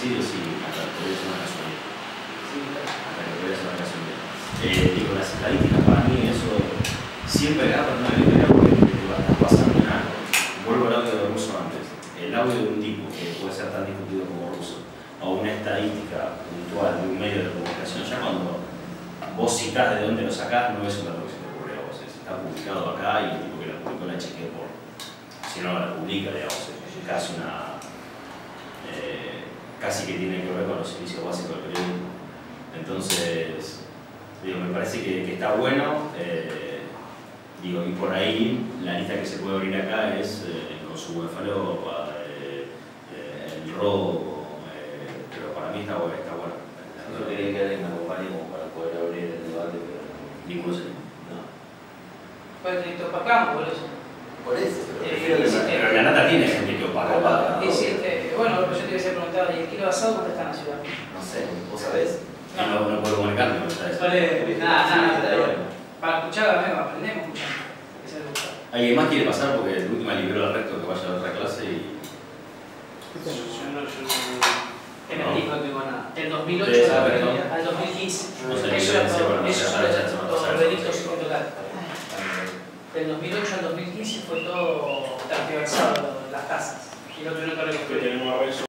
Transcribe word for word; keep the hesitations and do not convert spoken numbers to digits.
homicidios, sí, hasta que podría ser una casualidad. Sí, hasta que podría ser una casualidad. Eh, digo, las estadísticas para mí, eso siempre agarran una idea porque te va a estar pasando en algo. Vuelvo al audio de Russo antes. El audio de un tipo que puede ser tan discutido como Russo, o una estadística puntual de un medio de comunicación, ya cuando vos citás de dónde lo sacás, no es una cosa que se te ocurre a vos, es, está publicado acá y el tipo que la publicó la chequeó por. Si no la publica, digamos, es casi una. Eh, casi que tiene que ver con los inicios básicos del periodismo. Entonces, digo, me parece que, que está bueno. Eh, digo, y por ahí la lista que se puede abrir acá es eh, el consumo de falopa, eh, eh, el robo, eh, pero para mí está bueno. Está bueno. Yo quería que alguien me acompañe como para poder abrir el debate, pero ninguno se no. Pues te opacamos por eso. Por eso, pero Eh, prefiero que sí, me... Pero la nata tiene gente que opaca. Opaca. Y si este, bueno, lo que yo te hubiese preguntado, ¿y el kilo basado dónde está en la ciudad? No sé, ¿vos sabés? No, no, no puedo comunicarme, me está diciendo. Nada, nada, Sí, nada. bueno. Para escuchar, amigo, aprendemos escuchando. Ese es el gusto. ¿Alguien más quiere pasar? Porque el último liberó al resto que vaya a otra clase y... Yo no, yo no. En el disco no tengo nada. Del dos mil ocho Ustedes al saben, ¿no? al dos mil quince. No sé, Eso no era sé, todo, bueno, eso ya era la chance va a todo pasar. delitos en total. Del dos mil ocho al dos mil quince fue todo transversado las tasas. Y lo que no Que tenemos a